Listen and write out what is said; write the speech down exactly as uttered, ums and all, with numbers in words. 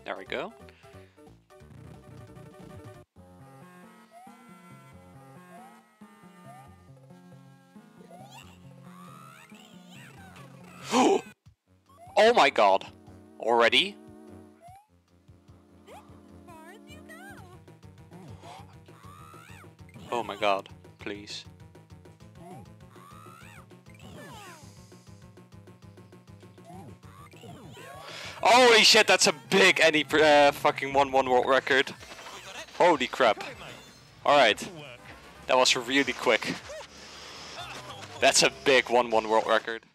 There we go. Oh my god. Already? Oh my god. Please. Holy shit, that's a big any uh, fucking one one world record. Holy crap. Alright. That was really quick. That's a big one one world record.